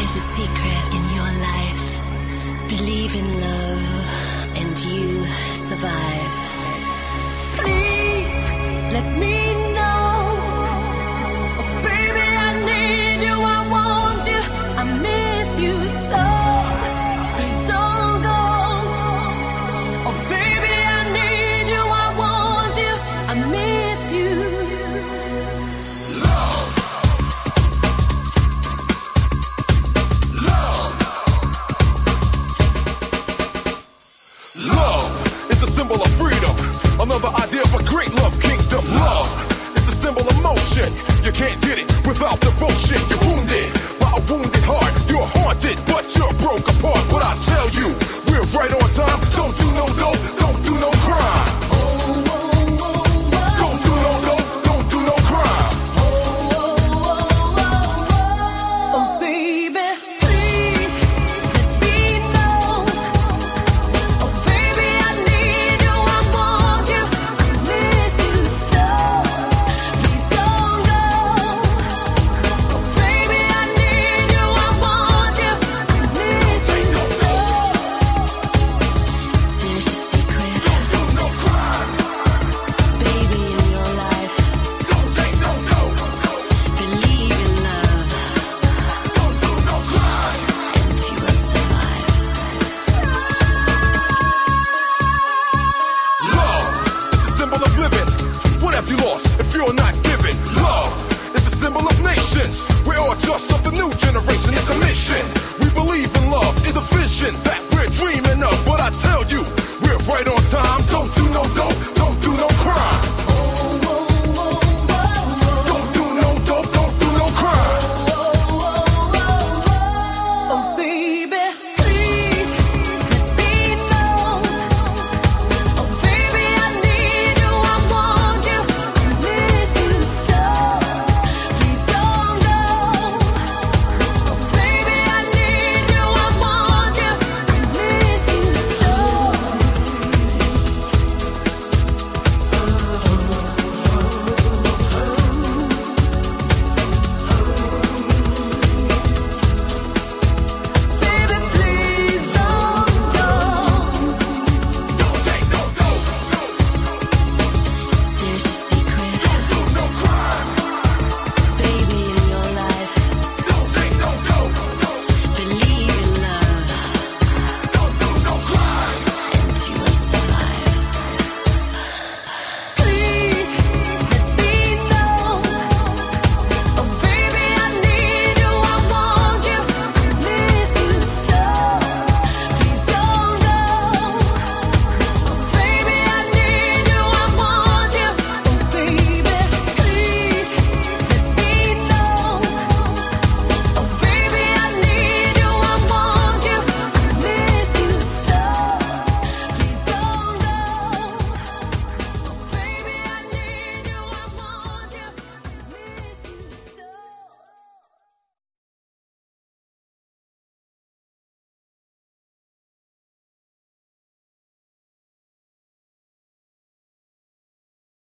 There's a secret in your life. Believe in love and you survive. Please let me know. Oh, baby, I need you, I want you, I miss you so. Please don't go. Oh, baby, I need you, I want you, I miss you. Love is the symbol of freedom. Another idea of a great love kingdom. Love is the symbol of motion. You can't get it without devotion. You're wounded by a wounded heart. You're haunted, but you're broke apart. What I tell you, we're right on time. Don't do no dope.